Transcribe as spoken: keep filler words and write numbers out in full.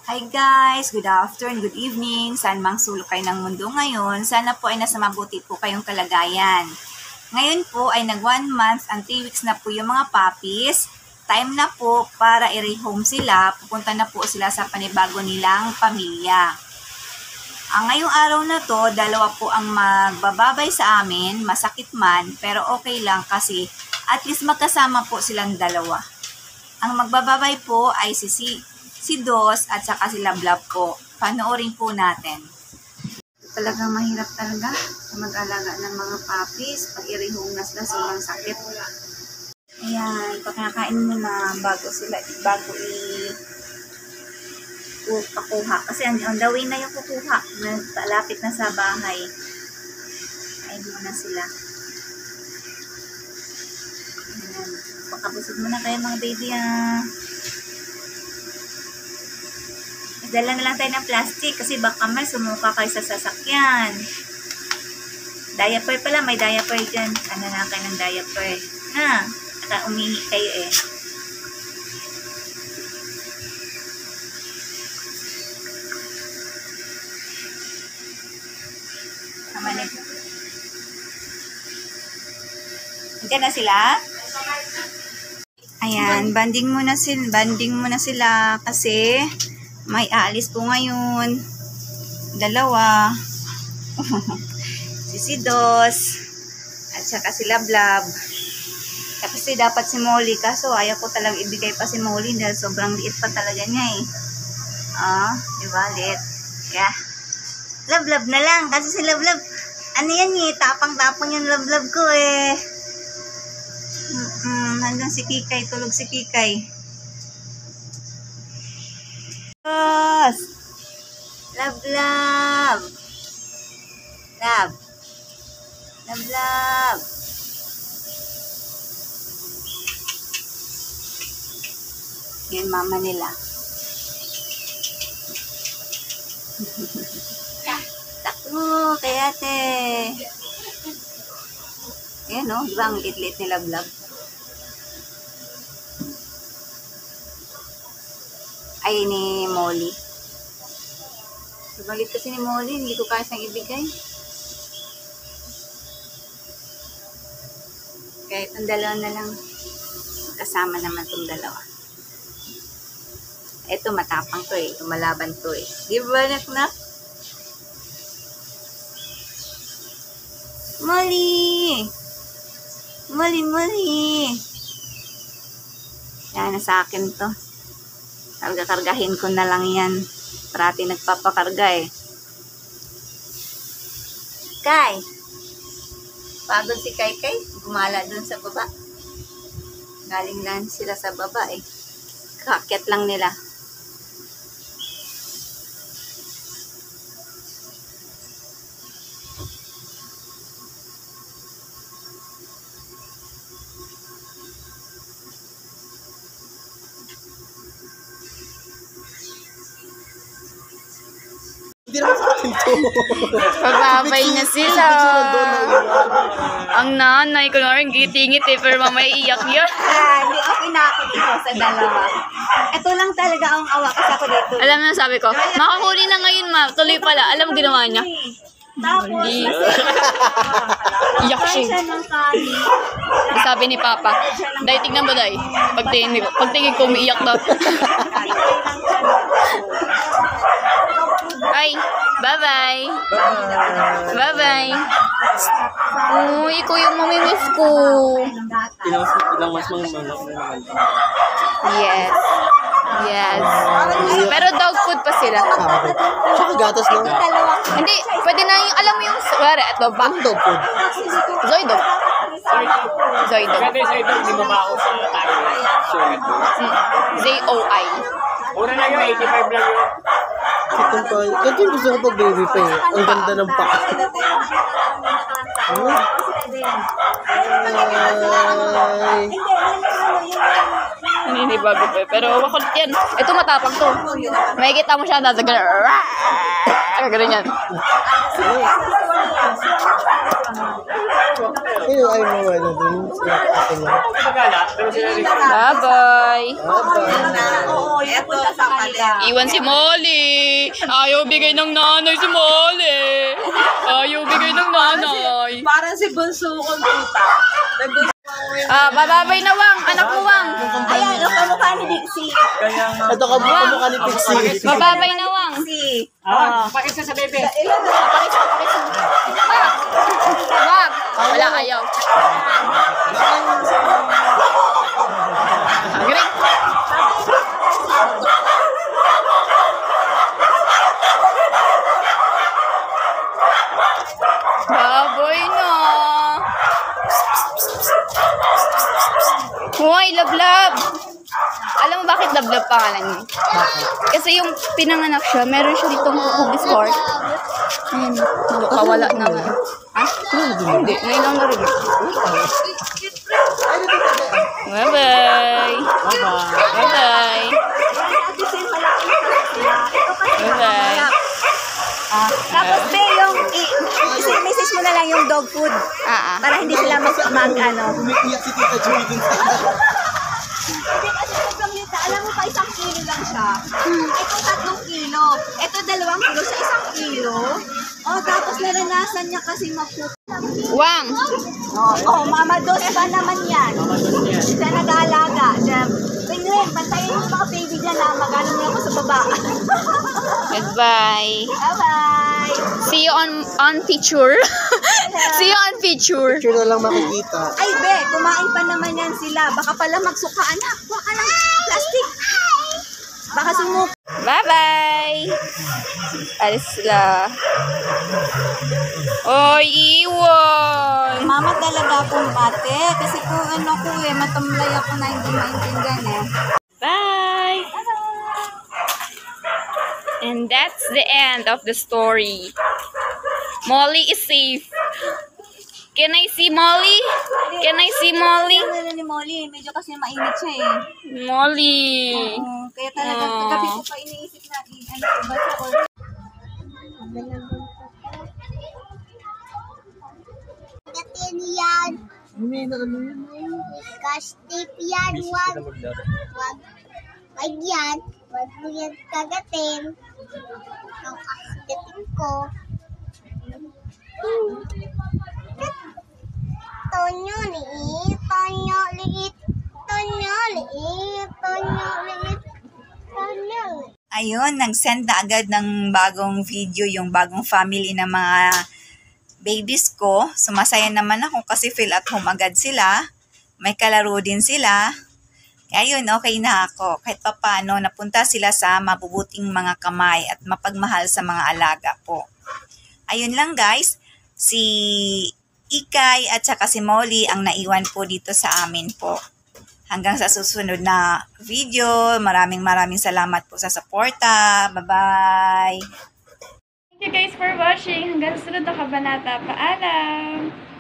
Hi guys! Good afternoon, good evening. Saan mang sulok kayo ng mundo ngayon, sana po ay nasa mabuti po kayong kalagayan. Ngayon po ay nag one month and three weeks na po yung mga puppies. Time na po para i-rehome sila. Pupunta na po sila sa panibago nilang pamilya. Ang ngayong araw na to, dalawa po ang magbababay sa amin. Masakit man, pero okay lang kasi at least magkasama po silang dalawa. Ang magbababay po ay si si si Dos at saka si Lablab po. Panoorin po natin. Talagang mahirap talaga sa mag-alaga ng mga puppies. Pag i-rehome na sila, sobrang sakit. Ayan, pakakain mo na bago sila, bago i- pakuha. Kasi on, on the way na yung kukuha. Lapit na sa bahay. Kain mo na sila. Ayan, pakabusog mo na kayo mga baby ah. Dala na lang tayo ng plastic kasi baka may sumuka kayo sa sasakyan. Diaper pala, may diaper dyan. Ano na kayo ng diaper? Ha? At umihi kayo eh. Tama na. Diyan na sila? Ayan, banding muna sila, banding muna sila kasi may aalis po ngayon. Dalawa. si si Dos. At saka si Lablab. Kasi dapat si Molly. Kaso ayaw ko talagang ibigay pa si Molly dahil sobrang liit pa talaga niya eh. Ah, diba? Liit. Yeah. Lablab na lang. Kasi si Lablab, ano yan eh, tapang-tapang yung Lablab ko eh. Mm-mm, hanggang si Kikay, tulog si Kikay. Dos! Lablab! Lab! Lablab! Yan mama nila. Takbo kay ate. Yan o, diba ang lit-lit ni Lablab? Ay, ni Molly. Subalit kasi ni Molly, hindi ko kaya siyang ibigay. Kahit ang dalawa na lang. Kasama naman itong dalawa. Ito, matapang to eh. Tumalaban to eh. Di ba, nak-nak? Molly! Molly, Molly! Yan, nasa akin to. Karga-kargahin ko na lang yan. Parati nagpapakarga eh. Kai! Pagod si Kai Kai. Gumala dun sa baba. Galing lang sila sa baba eh. Kakyat lang nila. Hindi naman sa akin to. Pababay na sila. Ang nanay ko na rin gitingit eh, pero mamaya iyak yun. Ah, hindi okay na ako dito sa dalawa. Ito lang talaga ang awa kasi ako dito. Alam na sabi ko, makakuli na ngayon ma, tuloy pala. Alam mo ginawa niya? Tapos, Hindi. Iyak siya. Sabi ni Papa, Day, tignan mo Day. Pagtingin ko, pagtingin ko, umiiyak daw. Ay, bye-bye. Bye-bye. Oh, ikaw yung mamimiss ko. Ilang, ilang mas mga manok na naman. Yes. Yes. Pero dog food pa sila. Tsaka gatas lang. Hindi, pwede na yung, alam mo yung, wala, ito, ba? Ang dog food. Zoidog. Zoidog. Kasi Zoidog, hindi mo ba ako sa tayo? Z O I. Una na yun, eighty-five lang yun. Itong pa. Ganito yung gusto ko pag baby pa eh. Ang ganda ng paka. Oh. Ay. Naninibago pa eh. Pero makulit yan. Ito matapang to. May kita mo siya, nasa gano'n. Kagalinyan. Ayun, ay mo, ano, dun. Sila ate niya. Magala, pero sila rin. Bye-bye. Oo, yung punta sa kanila. Iwan si Molly. Ayaw bigay ng nanay si Molly. Ayaw bigay ng nanay. Parang si Bunso kong tita. May bunso. Ah, bababay na, Wang. Anak mo, Wang. Ayan, yung kamukha ni Dixie. Ito ka buka mukha ni Pixie. Bababay na, Wang. Si. Ah, pakisa sa bebe. Ilan na? Pakita, pakita. Ah. Wag. Wala, ayaw. Hungry. Baboy na. Hoy, love-love. Alam mo bakit love-love pangalan niya? Kasi yung pinanganak siya, meron siya ditong hugis heart. Ayun, nakawala na nga. Ha? Hindi, ngayon lang narinig. Bye-bye. Bye-bye. Bye-bye. Ah, tapos, be, yung, i- i- message mo na lang yung dog food. Ah, ah. Para hindi sila mag, mag ano. Umiiyak si Tita Joy dun sa Hindi kasi sobrang liit na. Alam mo pa, isang kilo lang siya. Ito, tatlong kilo. Ito, dalawang kilo sa isang kilo. Oh, tapos naranasan niya kasi mag-cook. Wang. Oh, oh, mama dos pa naman yan. Siya nag-aalaga. Siya, Penguin, bantayin mo yung mga baby dyan na mag-ano mo ako sa baba. Goodbye. Bye-bye. See you on on picture. See you on picture. picture na lang makikita. Ay, be, kumain pa naman yan sila. Baka pala magsuka. Anak, kuha ka ng plastic. Baka sumuk. Bye-bye. Alis sila. Oy, iwan. Mama talaga akong ate. Kasi kung ano ko eh, matamlay ako na hindi maintindihan eh. Bye. And that's the end of the story. Molly is safe. Can I see Molly? Can I see Molly? Ano ni Molly, medyo kasi mainit siya eh. Molly. Oo, kaya talaga, Oh. kagabi ko pa iniisip na, i- ano ko ba siya or... Gatin yan. Hindi na ano yun. Kastip yan. Wag. Wag. Wag yan. Wag mo yan kagatin. Ang kagatin ko. Tonyo liit. Tonyo liit. Tonyo liit. Tonyo liit. Tonyo liit. Ayun, nag-send na agad ng bagong video yung bagong family ng mga babies ko. Sumasaya naman ako kasi feel at home agad sila. May kalaro din sila. Kaya yun, okay na ako. Kahit pa paano, napunta sila sa mabubuting mga kamay at mapagmahal sa mga alaga po. Ayun lang guys, si Ikay at saka si Molly ang naiwan po dito sa amin po. Hanggang sa susunod na video, maraming maraming salamat po sa suporta. Bye-bye! Thank you guys for watching. Hanggang sa sunod na kabanata. Paalam!